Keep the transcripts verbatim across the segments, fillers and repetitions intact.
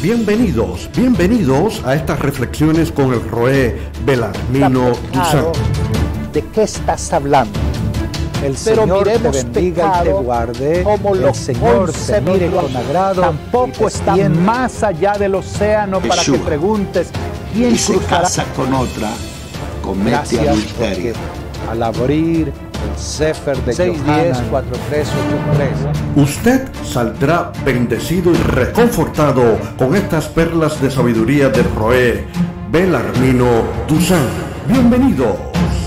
Bienvenidos, bienvenidos a estas reflexiones con el Roé Belarmino Dusan. ¿De qué estás hablando? El Pero Señor te miremos bendiga y te guarde. como El Señor te mire con agrado. Tampoco está más allá del océano para Yeshua, que preguntes quién y se cruzará. casa con otra, comete Gracias adulterio. porque al abrir el Sefer de seis Yohanan diez cuatro tres ocho tres. Usted saldrá bendecido y reconfortado con estas perlas de sabiduría del Roé Belarmino Dusan. Bienvenidos.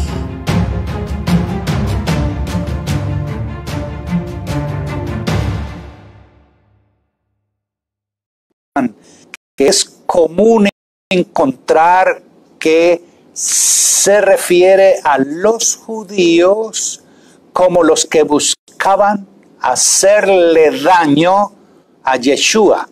Que es común encontrar que se refiere a los judíos como los que buscaban hacerle daño a Yeshua.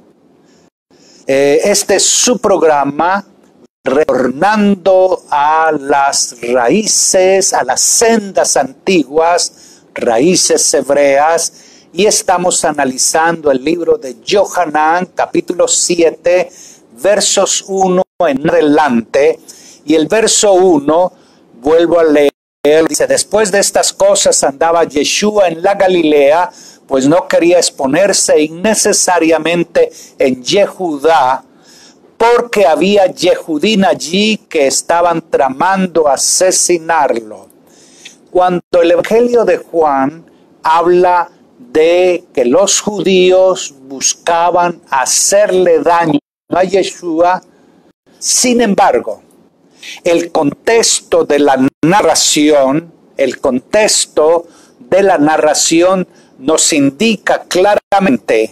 Eh, este es su programa, retornando a las raíces, a las sendas antiguas, raíces hebreas, y estamos analizando el libro de Yohanan, capítulo siete, versos uno en adelante. Y el verso uno, vuelvo a leer, dice: después de estas cosas andaba Yeshua en la Galilea, pues no quería exponerse innecesariamente en Yehudá, porque había Yehudim allí que estaban tramando asesinarlo. Cuando el Evangelio de Juan habla de que los judíos buscaban hacerle daño a Yeshua, sin embargo, el contexto de la narración, el contexto de la narración nos indica claramente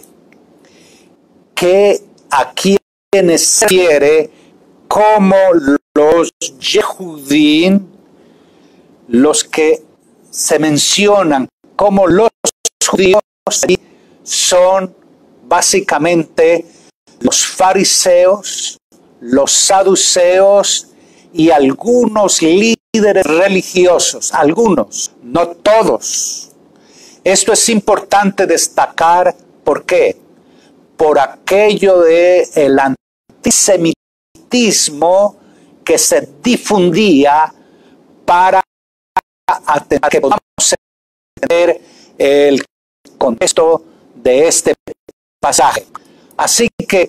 que a quienes se refiere como los Yehudim, los que se mencionan como los judíos son básicamente los fariseos, los saduceos y algunos líderes religiosos, algunos, no todos. Esto es importante destacar, ¿por qué? Por aquello de el antisemitismo que se difundía para atender, que podamos entender el contexto de este pasaje. Así que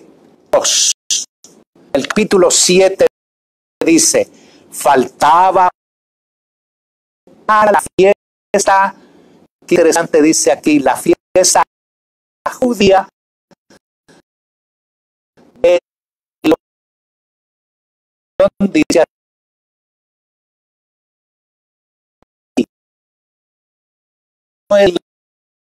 el capítulo siete dice: faltaba para la fiesta, qué interesante dice aquí, la fiesta judía, de dice no es